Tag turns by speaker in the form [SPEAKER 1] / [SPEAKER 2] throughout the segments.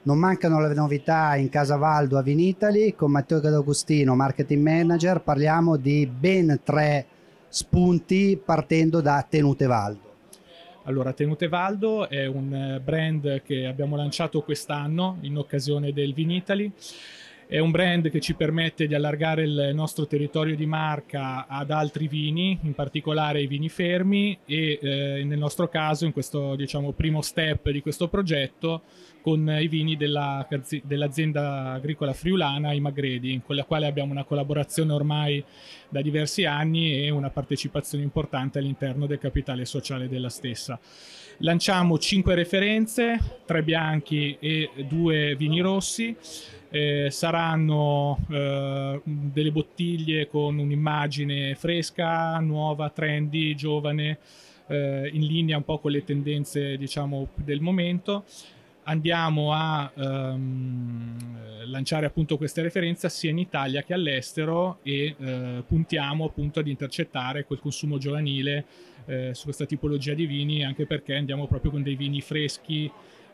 [SPEAKER 1] Non mancano le novità in Casa Valdo a Vinitaly. Con Matteo D'Agostino, Marketing Manager, parliamo di ben 3 spunti partendo da Tenute Valdo.
[SPEAKER 2] Allora, Tenute Valdo è un brand che abbiamo lanciato quest'anno in occasione del Vinitaly. È un brand che ci permette di allargare il nostro territorio di marca ad altri vini, in particolare i vini fermi e nel nostro caso, in questo primo step di questo progetto, con i vini dell'azienda agricola friulana, i Magredi, con la quale abbiamo una collaborazione ormai da diversi anni e una partecipazione importante all'interno del capitale sociale della stessa. Lanciamo 5 referenze, 3 bianchi e 2 vini rossi. Saranno delle bottiglie con un'immagine fresca, nuova, trendy, giovane, in linea un po' con le tendenze del momento. Andiamo a lanciare appunto queste referenze sia in Italia che all'estero e puntiamo appunto ad intercettare quel consumo giovanile su questa tipologia di vini, anche perché andiamo proprio con dei vini freschi,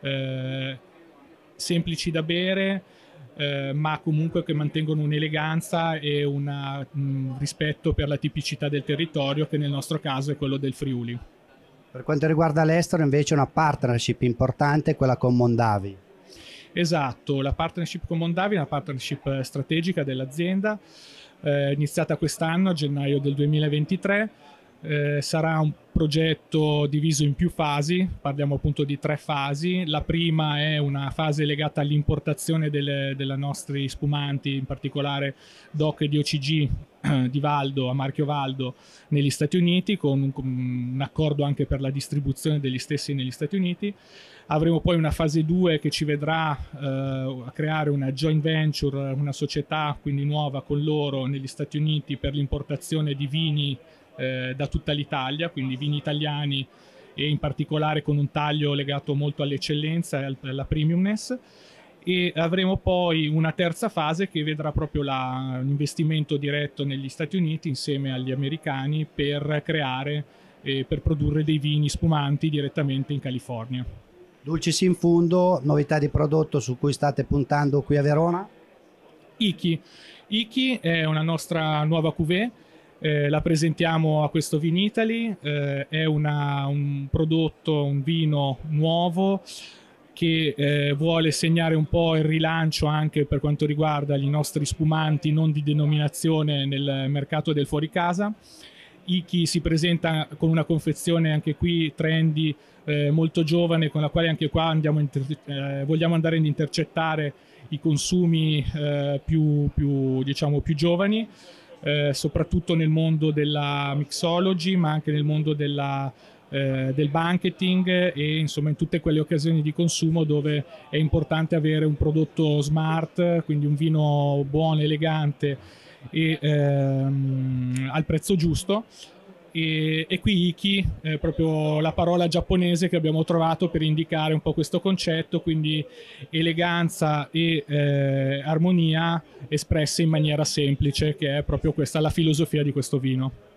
[SPEAKER 2] semplici da bere, ma comunque che mantengono un'eleganza e un rispetto per la tipicità del territorio, che nel nostro caso è quello del Friuli.
[SPEAKER 1] Per quanto riguarda l'estero, invece, una partnership importante è quella con Mondavi.
[SPEAKER 2] Esatto, la partnership con Mondavi è una partnership strategica dell'azienda, iniziata quest'anno a gennaio del 2023. Sarà un progetto diviso in più fasi, parliamo appunto di 3 fasi. La prima è una fase legata all'importazione dei nostri spumanti, in particolare DOC e DOCG di Valdo, a marchio Valdo, negli Stati Uniti, con un accordo anche per la distribuzione degli stessi negli Stati Uniti. Avremo poi una fase 2 che ci vedrà a creare una joint venture, una società quindi nuova con loro negli Stati Uniti per l'importazione di vini da tutta l'Italia, quindi vini italiani e in particolare con un taglio legato molto all'eccellenza e alla premiumness. E avremo poi una terza fase che vedrà proprio un investimento diretto negli Stati Uniti insieme agli americani per creare e per produrre dei vini spumanti direttamente in California.
[SPEAKER 1] Dulcis in fundo, novità di prodotto su cui state puntando qui a Verona?
[SPEAKER 2] Iki è una nostra nuova cuvée. La presentiamo a questo Vinitaly, è un prodotto, un vino nuovo che vuole segnare un po' il rilancio anche per quanto riguarda i nostri spumanti non di denominazione nel mercato del fuori casa. Iki si presenta con una confezione anche qui trendy, molto giovane, con la quale anche qua vogliamo andare ad intercettare i consumi più giovani. Soprattutto nel mondo della mixology, ma anche nel mondo del banqueting e insomma in tutte quelle occasioni di consumo dove è importante avere un prodotto smart, quindi un vino buono, elegante e al prezzo giusto. E qui Iki è proprio la parola giapponese che abbiamo trovato per indicare un po' questo concetto, quindi eleganza e armonia espresse in maniera semplice, che è proprio questa la filosofia di questo vino.